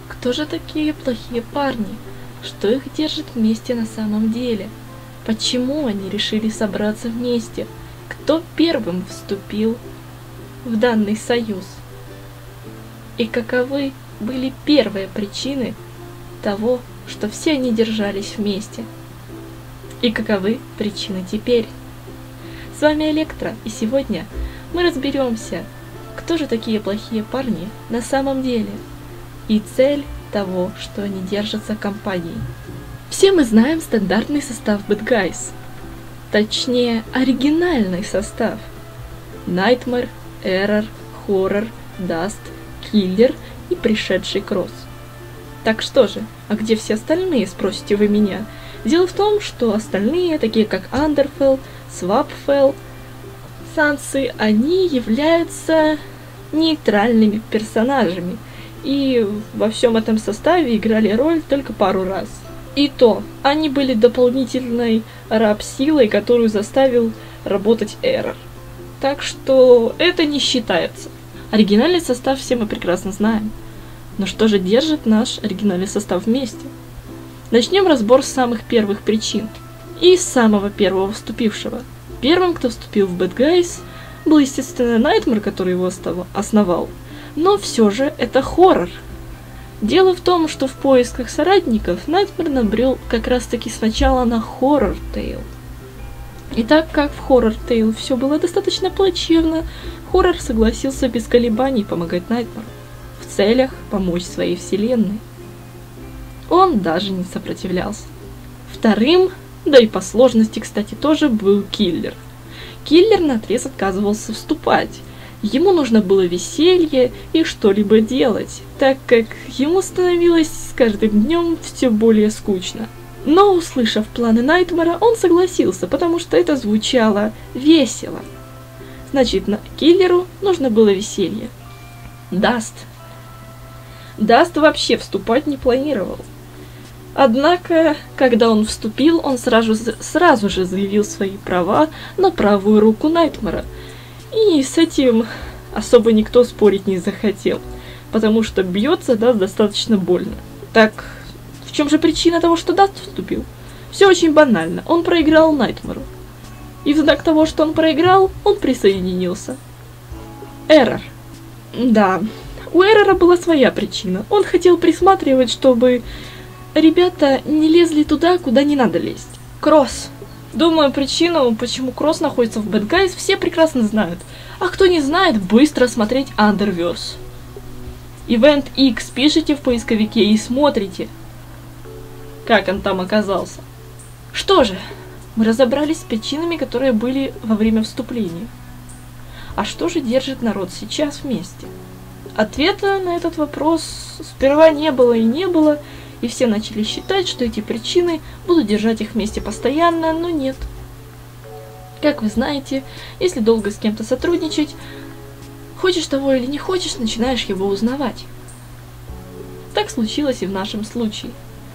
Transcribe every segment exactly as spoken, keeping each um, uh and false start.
Кто же такие плохие парни? Что их держит вместе на самом деле? Почему они решили собраться вместе? Кто первым вступил в данный союз? И каковы были первые причины того, что все они держались вместе? И каковы причины теперь? С вами Электро, и сегодня мы разберемся, кто же такие плохие парни на самом деле, и цель того, что они держатся компанией. Все мы знаем стандартный состав Bad Guys, точнее оригинальный состав. Nightmare, Error, Horror, Dust, Killer и пришедший Кросс. Так что же, а где все остальные, спросите вы меня? Дело в том, что остальные, такие как Underfell, Swapfell, Сансы, они являются нейтральными персонажами, и во всем этом составе играли роль только пару раз. И то, они были дополнительной раб-силой, которую заставил работать Error. Так что это не считается. Оригинальный состав все мы прекрасно знаем. Но что же держит наш оригинальный состав вместе? Начнем разбор с самых первых причин. И с самого первого вступившего. Первым, кто вступил в Bad Guys, был, естественно, Nightmare, который его основал. Но все же это Horror. Дело в том, что в поисках соратников Nightmare набрел как раз таки сначала на Horror Tale. И так как в Horror Tale все было достаточно плачевно, Horror согласился без колебаний помогать Nightmare в целях помочь своей вселенной. Он даже не сопротивлялся. Вторым, да и по сложности, кстати, тоже был Киллер. Киллер наотрез отказывался вступать. Ему нужно было веселье и что-либо делать, так как ему становилось с каждым днем все более скучно. Но, услышав планы Найтмара, он согласился, потому что это звучало весело. Значит, на Киллеру нужно было веселье. Даст. Даст вообще вступать не планировал. Однако, когда он вступил, он сразу, сразу же заявил свои права на правую руку Найтмара. И с этим особо никто спорить не захотел, потому что бьется Даст достаточно больно. Так, в чем же причина того, что Даст вступил? Все очень банально. Он проиграл Найтмару. И в знак того, что он проиграл, он присоединился. Эррор. Да, у Эррора была своя причина. Он хотел присматривать, чтобы ребята не лезли туда, куда не надо лезть. Кросс. Думаю, причину, почему Кросс находится в Bad Guys, все прекрасно знают. А кто не знает, быстро смотреть Underverse. Event X пишите в поисковике и смотрите, как он там оказался. Что же, мы разобрались с причинами, которые были во время вступления. А что же держит народ сейчас вместе? Ответа на этот вопрос сперва не было и не было, и все начали считать, что эти причины будут держать их вместе постоянно, но нет. Как вы знаете, если долго с кем-то сотрудничать, хочешь того или не хочешь, начинаешь его узнавать. Так случилось и в нашем случае.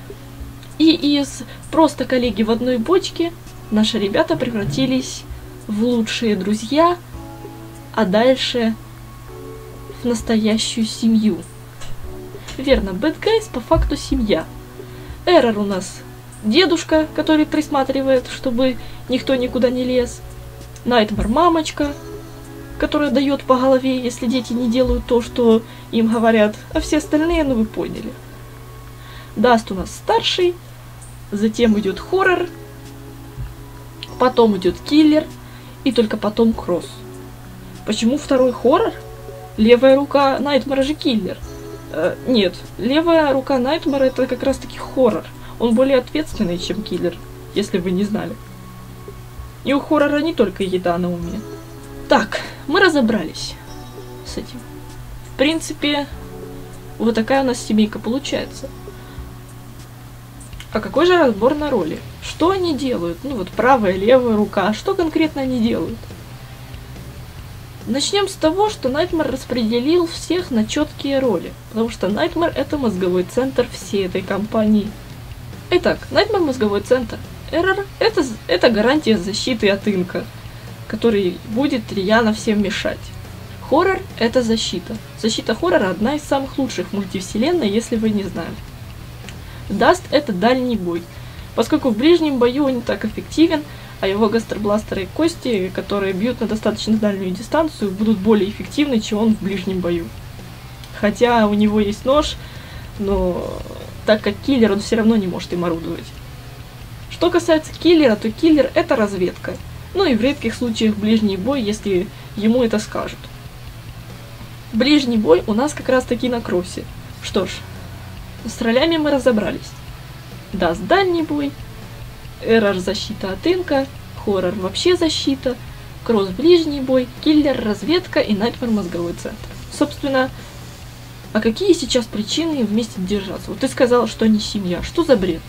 И из просто коллеги в одной бочке наши ребята превратились в лучшие друзья, а дальше в настоящую семью. Верно, Bad Guys по факту семья. Эррор у нас дедушка, который присматривает, чтобы никто никуда не лез. Найтмар мамочка, которая дает по голове, если дети не делают то, что им говорят, а все остальные, ну вы поняли. Даст у нас старший, затем идет Хоррор, потом идет Киллер, и только потом Кросс. Почему второй Хоррор? Левая рука Найтмара же Киллер. Uh, нет, левая рука Найтмара это как раз таки Хоррор. Он более ответственный, чем Киллер, если вы не знали. И у Хоррора не только еда на уме. Так, мы разобрались с этим. В принципе, вот такая у нас семейка получается. А какой же разбор на роли? Что они делают? Ну вот правая, левая рука. Что конкретно они делают? Начнем с того, что Найтмар распределил всех на четкие роли, потому что Найтмар это мозговой центр всей этой компании. Итак, Найтмар мозговой центр. Эррор это, это гарантия защиты от инка, который будет рьяно всем мешать. Хоррор — это защита. Защита хоррора — одна из самых лучших в мультивселенной, если вы не знали. Даст — это дальний бой. Поскольку в ближнем бою он не так эффективен, а его гастробластеры и кости, которые бьют на достаточно дальнюю дистанцию, будут более эффективны, чем он в ближнем бою. Хотя у него есть нож, но так как киллер, он все равно не может им орудовать. Что касается киллера, то киллер — это разведка. Ну и в редких случаях ближний бой, если ему это скажут. Ближний бой у нас как раз таки на кроссе. Что ж, с ролями мы разобрались. Даст дальний бой, Эррор защита от инка, хоррор вообще защита, кросс ближний бой, киллер разведка и Найтмэр мозговой центр. Собственно, а какие сейчас причины вместе держаться? Вот ты сказала, что они семья. Что за бред?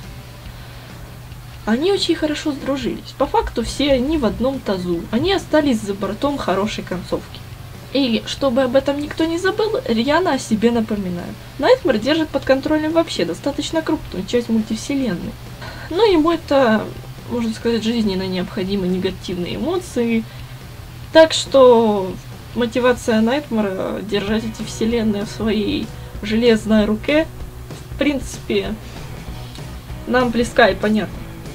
Они очень хорошо сдружились. По факту все они в одном тазу. Они остались за бортом хорошей концовки. И чтобы об этом никто не забыл, рьяно о себе напоминаю. Найтмэр держит под контролем вообще достаточно крупную часть мультивселенной. Но ему это, можно сказать, жизненно необходимы негативные эмоции. Так что мотивация Найтмэра держать эти вселенные в своей железной руке, в принципе, нам близка и понятна.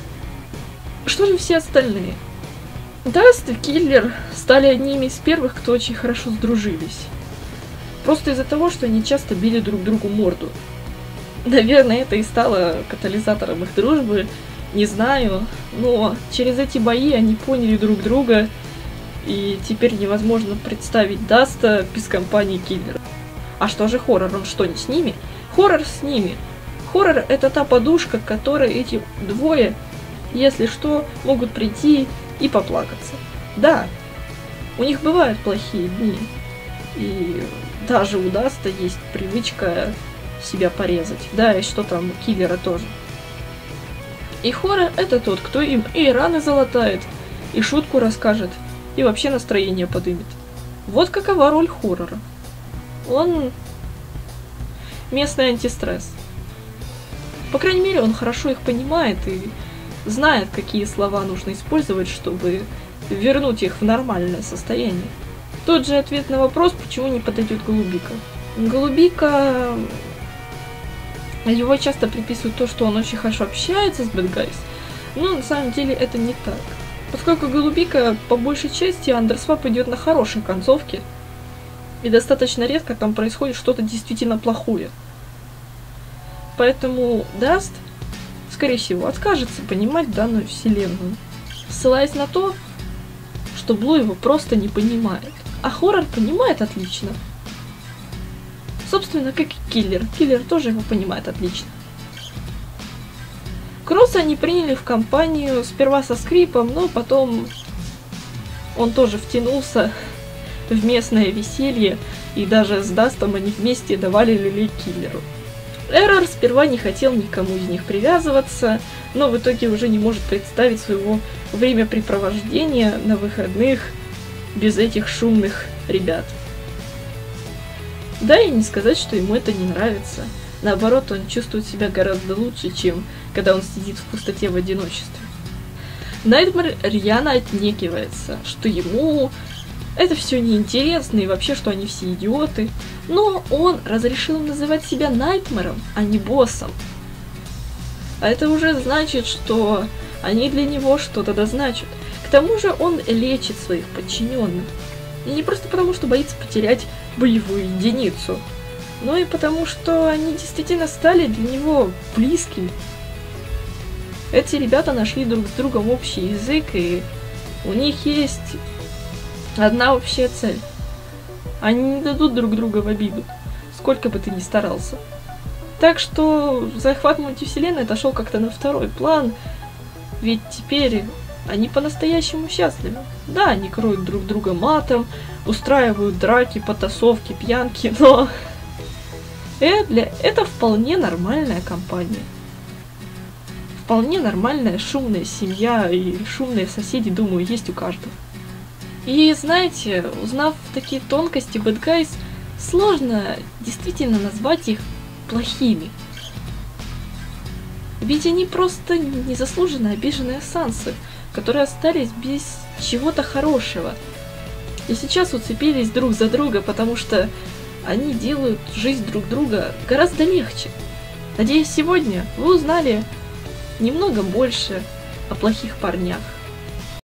Что же все остальные? Даст и Киллер стали одними из первых, кто очень хорошо сдружились. Просто из-за того, что они часто били друг другу морду. Наверное, это и стало катализатором их дружбы, не знаю, но через эти бои они поняли друг друга, и теперь невозможно представить Даста без компании Киллера. А что же хоррор? Он что, не с ними? Хоррор с ними. Хоррор — это та подушка, к которой эти двое, если что, могут прийти и поплакаться. Да, у них бывают плохие дни, и даже у Даста есть привычка себя порезать. Да, и что там у Киллера тоже. И хоррор — это тот, кто им и раны залатает, и шутку расскажет, и вообще настроение подымет. Вот какова роль хоррора. Он местный антистресс. По крайней мере, он хорошо их понимает и знает, какие слова нужно использовать, чтобы вернуть их в нормальное состояние. Тот же ответ на вопрос, почему не подойдет Голубика. Голубика... Его часто приписывают то, что он очень хорошо общается с Bad Guys, но на самом деле это не так. Поскольку Голубика по большей части андерсвап идет на хорошей концовке, и достаточно редко там происходит что-то действительно плохое. Поэтому Даст, скорее всего, откажется понимать данную вселенную, ссылаясь на то, что Блу его просто не понимает. А хоррор понимает отлично. Собственно, как и Киллер. Киллер тоже его понимает отлично. Кросса они приняли в компанию сперва со скрипом, но потом он тоже втянулся в местное веселье, и даже с Дастом они вместе давали люлей Киллеру. Эррор сперва не хотел никому из них привязываться, но в итоге уже не может представить своего времяпрепровождения на выходных без этих шумных ребят. Да, и не сказать, что ему это не нравится. Наоборот, он чувствует себя гораздо лучше, чем когда он сидит в пустоте в одиночестве. Найтмэр рьяно отнекивается, что ему это все неинтересно и вообще, что они все идиоты. Но он разрешил называть себя Найтмэром, а не боссом. А это уже значит, что они для него что-то дозначат. К тому же он лечит своих подчиненных. И не просто потому, что боится потерять боевую единицу, но и потому, что они действительно стали для него близкими. Эти ребята нашли друг с другом общий язык, и у них есть одна общая цель. Они не дадут друг друга в обиду, сколько бы ты ни старался. Так что захват мультивселенной отошел как-то на второй план, ведь теперь они по-настоящему счастливы. Да, они кроют друг друга матом, устраивают драки, потасовки, пьянки, но это, для... это вполне нормальная компания. Вполне нормальная шумная семья, и шумные соседи, думаю, есть у каждого. И знаете, узнав такие тонкости Bad Guys, сложно действительно назвать их плохими. Ведь они просто незаслуженно обиженные сансы, которые остались без чего-то хорошего. и сейчас уцепились друг за друга, потому что они делают жизнь друг друга гораздо легче. Надеюсь, сегодня вы узнали немного больше о плохих парнях.